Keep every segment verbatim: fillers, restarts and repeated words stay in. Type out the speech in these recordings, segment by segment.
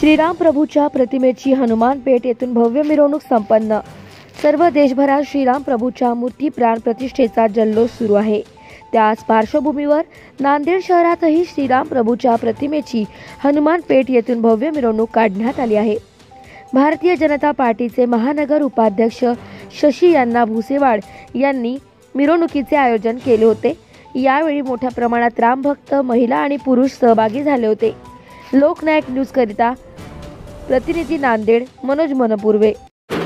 श्रीराम प्रभूच्या प्रतिमेची हनुमान पेठ येथून भव्य मिरवणूक संपन्न। सर्व देशभरात श्रीराम प्रभूच्या मूर्ती प्राण प्रतिष्ठेचा जल्लोष सुरू आहे। त्याच पार्श्वभूमीवर नांदेड शहरातही श्रीराम प्रभूच्या प्रतिमेची हनुमान पेठ येथून भव्य मिरवणूक काढण्यात आली आहे। भारतीय जनता पार्टीचे महानगर उपाध्यक्ष शशी अण्णा भुसेवाड यांनी मिरवणुकीचे आयोजन केले होते। यावेळी मोठ्या प्रमाणात रामभक्त महिला आणि पुरुष सहभागी झाले होते। लोकनायक न्यूज करिता प्रतिनिधी नांदेड मनोज मनपूर्वे।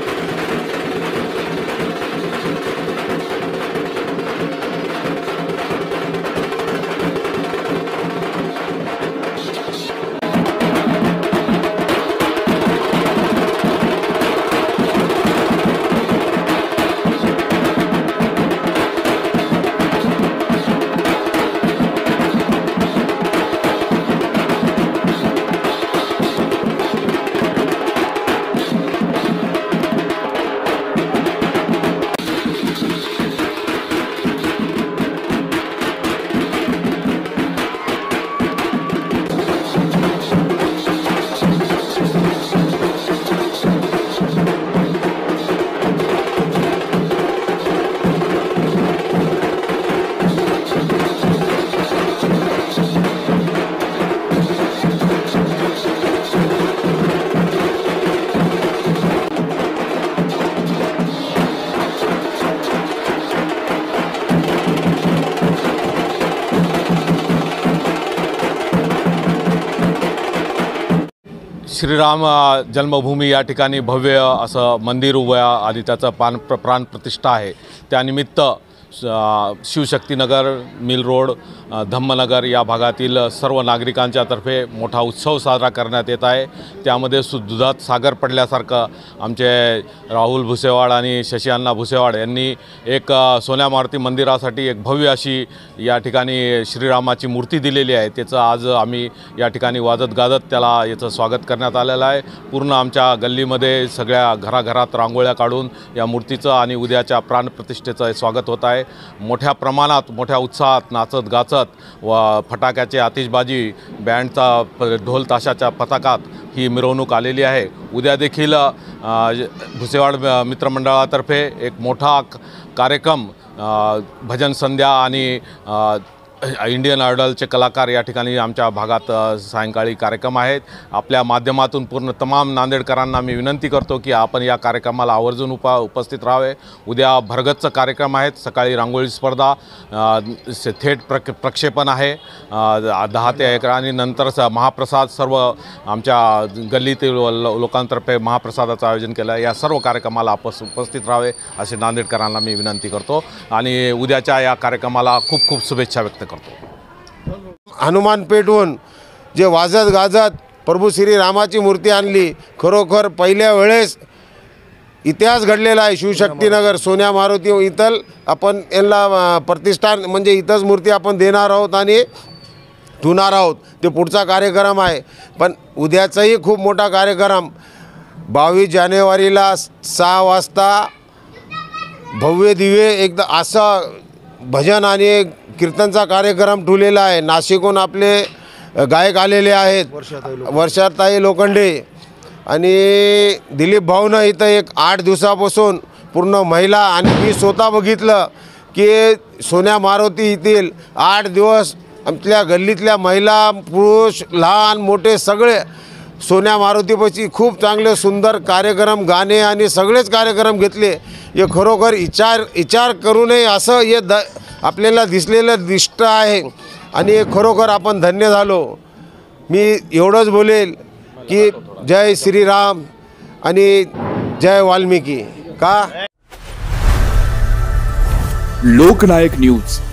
श्रीराम जन्मभूमी या ठिकाणी भव्य असं मंदिर उभं आणि त्याचं प्राण प्राण प्रतिष्ठा आहे। त्यानिमित्त शिवशक्तीनगर, मिल रोड, धम्मनगर या भागातील सर्व नागरिकांच्या तर्फे मोठा उत्सव साजरा करण्यात येत आहे। त्यामध्ये दुधात सागर पडल्यासारखं आमचे राहुल भुसेवाड आणि शशी अण्णा भुसेवाड यांनी एक सोन्या मारुती मंदिरासाठी एक भव्य अशी या ठिकाणी श्रीरामाची मूर्ती दिलेली आहे। त्याचं आज आम्ही या ठिकाणी वाजत गाजत त्याला याचं स्वागत करण्यात आलेलं आहे। पूर्ण आमच्या गल्लीमध्ये सगळ्या घराघरात रांगोळ्या काढून या मूर्तीचं आणि उद्याच्या प्राणप्रतिष्ठेचं स्वागत होत आहे। मोठ्या प्रमाणात मोठ्या उत्साहात नाचत गाचत व फटाक्याची आतिषबाजी, बँडचा ढोल ताशाच्या पथकात ही मिरवणूक आलेली आहे। उद्या देखील भुसेवाड मित्रमंडळातर्फे एक मोठा कार्यक्रम भजन संध्या आणि इंडियन आयडलचे कलाकार या ठिकाणी आमच्या भागात सायंकाळी कार्यक्रम आहेत। आपल्या माध्यमातून पूर्ण तमाम नांदेडकरांना मी विनंती करतो की आपण या कार्यक्रमाला आवर्जून उपा उपस्थित राहावे। उद्या भरगच्च कार्यक्रम आहेत। सकाळी रांगोळी स्पर्धा, थेट प्रक प्रक्षेपण आहे दहा ते अकरा आणि नंतर महाप्रसाद, सर्व आमच्या गल्लीतील लोकांतर्फे महाप्रसादाचं आयोजन केलं आहे। या सर्व कार्यक्रमाला आपस उपस्थित राहावे असे नांदेडकरांना मी विनंती करतो आणि उद्याच्या या कार्यक्रमाला खूप खूप शुभेच्छा व्यक्त करतो। हनुमान पेठवून जे वाजत गाजत प्रभू श्री रामाची मूर्ती आणली, खरोखर पहिल्या वेळेस इतिहास घडलेला आहे। शिवशक्तीनगर सोन्या मारुती इथल आपण यांना प्रतिष्ठान म्हणजे इथंच मूर्ती आपण देणार आहोत आणि ठेवणार आहोत। ते पुढचा कार्यक्रम आहे। पण उद्याचाही खूप मोठा कार्यक्रम बावीस जानेवारीला सहा वाजता भव्य दिव्य एकदा असा भजन आणि कीर्तनचा कार्यक्रम ठेवलेला आहे। नाशिकहून आपले गायक आलेले आहेत, वर्षाताई लोखंडे आणि दिलीप भाऊनं इथं एक आठ दिवसापासून पूर्ण महिला आणि मी स्वतः बघितलं की सोन्या मारुती येथील आठ दिवस आपल्या गल्लीतल्या महिला, पुरुष, लहान मोठे सगळे सोन्या मारुतीपाशी खूप चांगले सुंदर कार्यक्रम, गाणे आणि सगळेच कार्यक्रम घेतले। हे खरोखर विचार विचार करू नये असं हे द आपल्याला दिसलेलं दिष्ट आहे आणि खरोखर आपण धन्य झालो। मी एवढंच बोलेल की जय श्रीराम आणि जय वाल्मिकी। का लोकनायक न्यूज